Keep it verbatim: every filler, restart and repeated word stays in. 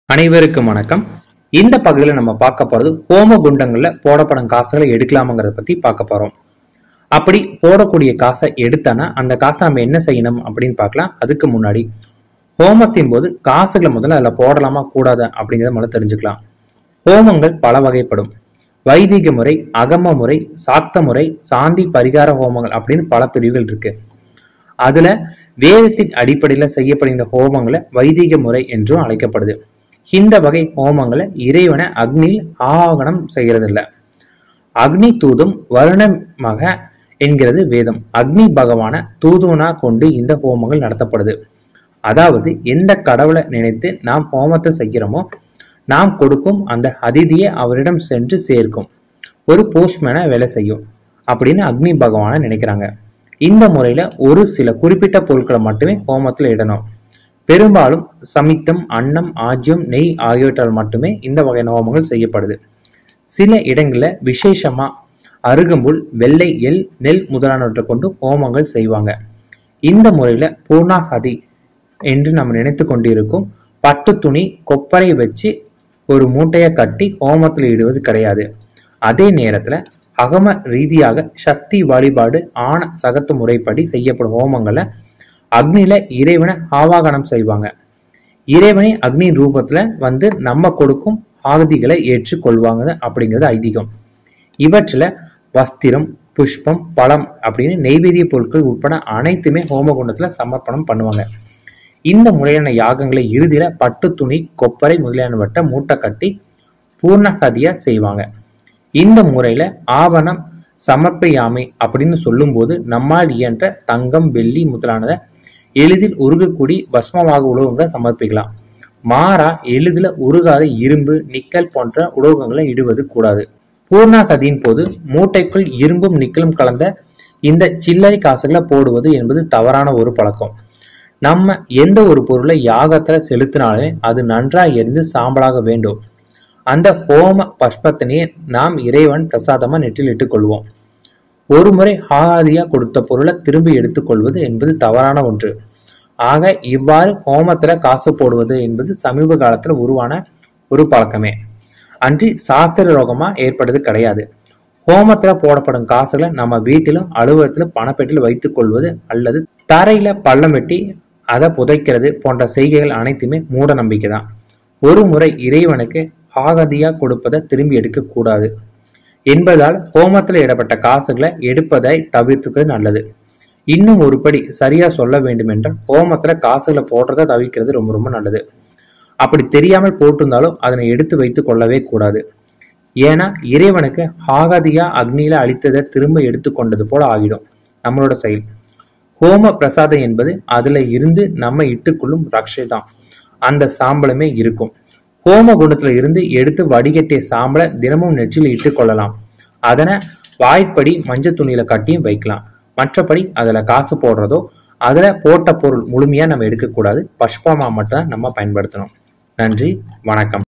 அனைவருக்கும் வணக்கம். இந்த பகுதியில நம்ம பார்க்க போறது ஹோம குண்டங்கள்ல போடப்படும் காசுகளை எடுக்கலாமாங்கிறத பத்தி பார்க்க போறோம். அப்படி போடக்கூடிய காசை எடுத்தானா அந்த காசை நம்ம என்ன செய்யணும் அப்படின்னு பார்க்கலாம். அதுக்கு முன்னாடி ஹோமத்தின் போது காசுகளை முதல்ல அதுல போடலாமா கூடாது அப்படிங்கிறத முதல்ல தெரிஞ்சுக்கலாம். ஹோமங்கள் பல வகைப்படும். வைதிக முறை, அகம முறை, சாக்த முறை, சாந்தி பரிகார ஹோமங்கள் அப்படின்னு பல பிரிவுகள் இருக்கு. அதுல வேதத்தின் அடிப்படையில செய்யப்படுகின்ற ஹோமங்களை வைதிக முறை என்றும் அழைக்கப்படுது. இந்த வகை ஹோமங்களை இறைவனை அக்னியில் ஆவாகனம் செய்யறதில்ல. அக்னி தூதும் வருணமக என்கிறது வேதம். அக்னி பகவான தூதுவனா கொண்டு இந்த ஹோமங்கள் நடத்தப்படுது. அதாவது எந்த கடவுளை நினைத்து நாம் ஹோமத்தை செய்கிறோமோ நாம் கொடுக்கும் அந்த அதிதியை அவரிடம் சென்று சேர்க்கும் ஒரு போஸ்ட்மேனா வேலை செய்யும் அப்படின்னு அக்னி பகவான நினைக்கிறாங்க. இந்த முறையில ஒரு சில குறிப்பிட்ட பொருட்களை மட்டுமே ஹோமத்துல இடணும். பெரும்பாலும் சமித்தம், அன்னம், ஆஜ்யம், நெய் ஆகியவற்றால் மட்டுமே இந்த வகையான ஹோமங்கள் செய்யப்படுது. சில இடங்கள்ல விசேஷமா அருகம்புல், வெள்ளை எள், நெல் முதலானவற்றை கொண்டு ஹோமங்கள் செய்வாங்க. இந்த முறையில பூர்ணாகதி என்று நம்ம நினைத்து கொண்டிருக்கும் பட்டு துணி, கொப்பரை வச்சு ஒரு மூட்டையை கட்டி ஹோமத்தில் இடுவது கிடையாது. அதே நேரத்துல அகம ரீதியாக சக்தி வழிபாடு ஆன சகத்து முறைப்படி செய்யப்படும் ஹோமங்களை அக்னியில இறைவனை ஆவாகனம் செய்வாங்க. இறைவனை அக்னி ரூபத்துல வந்து நம்ம கொடுக்கும் ஆகுதிகளை ஏற்றுக் கொள்வாங்க அப்படிங்கிறது ஐதீகம். இவற்றில வஸ்திரம், புஷ்பம், பழம் அப்படின்னு நெய்வேதிய பொருட்கள் உட்பட அனைத்துமே ஹோம குண்டத்துல சமர்ப்பணம் பண்ணுவாங்க. இந்த முறையான யாகங்களை இறுதியில பட்டு துணி, கொப்பரை முதலியானவற்றை மூட்டை கட்டி பூர்ணகதியா செய்வாங்க. இந்த முறையில ஆவணம் சமர்ப்பயாமை அப்படின்னு சொல்லும் போது நம்மால் இயன்ற தங்கம், வெள்ளி முதலானதை எளிதில் உருகக்கூடிய பஸ்மமாக உலோகங்களை சமர்ப்பிக்கலாம். மாறா எளிதில் உருகாத இரும்பு, நிக்கல் போன்ற உலோகங்களை இடுவது கூடாது. பூர்ணாகதியின் போது மூட்டைக்குள் இரும்பும் நிக்கலும் கலந்த இந்த சில்லறை காசுகளை போடுவது என்பது தவறான ஒரு பழக்கம். நம்ம எந்த ஒரு பொருளை யாகத்துல செலுத்தினாலுமே அது நன்றாக எரிந்து சாம்பலாக வேண்டும். அந்த ஹோம பஷ்பத்தினையே நாம் இறைவன் பிரசாதமா நெற்றில் இட்டுக் கொள்வோம். ஒரு முறை ஆகாதியா கொடுத்த பொருளை திரும்பி எடுத்துக்கொள்வது என்பது தவறான ஒன்று. ஆக இவ்வாறு ஹோமத்துல காசு போடுவது என்பது சமீப காலத்துல உருவான ஒரு பழக்கமே அன்றி சாஸ்திர ரோகமா ஏற்படுறது கிடையாது. ஹோமத்துல போடப்படும் காசுகளை நம்ம வீட்டிலும் அலுவலகத்திலும் பணப்பெட்டில் வைத்துக் கொள்வது அல்லது தரையில பள்ளம் வெட்டி அதை புதைக்கிறது போன்ற செய்கைகள் அனைத்துமே மூட நம்பிக்கை தான். ஒரு முறை இறைவனுக்கு ஆகதியா கொடுப்பதை திரும்பி எடுக்க கூடாது என்பதால் ஹோமத்துல இடப்பட்ட காசுகளை எடுப்பதை தவிர்த்துக்கிறது நல்லது. இன்னும் ஒருபடி சரியா சொல்ல வேண்டும் என்றால் ஹோமத்துல காசுகளை போடுறத தவிர்க்கிறது ரொம்ப ரொம்ப நல்லது. அப்படி தெரியாமல் போட்டிருந்தாலும் அதனை எடுத்து வைத்து கொள்ளவே கூடாது. ஏன்னா இறைவனுக்கு ஆகதியா அக்னியில அழித்ததை திரும்ப எடுத்து கொண்டது போல ஆகிடும் நம்மளோட செயல். ஹோம பிரசாதம் என்பது அதுல இருந்து நம்ம இட்டுக்கொள்ளும் ரக்ஷை தான். அந்த சாம்பலுமே இருக்கும். ஹோம குண்டத்துல இருந்து எடுத்து வடிகட்டிய சாம்பலை தினமும் நெற்றியில் இட்டுக் கொள்ளலாம். அதனை வாய்ப்படி மஞ்சள் துணியில கட்டியும் வைக்கலாம். மற்றபடி அதுல காசு போடுறதோ அதுல போட்ட பொருள் முழுமையா நம்ம எடுக்கக்கூடாது. பஷ்பமா மட்டும் நம்ம பயன்படுத்தணும். நன்றி, வணக்கம்.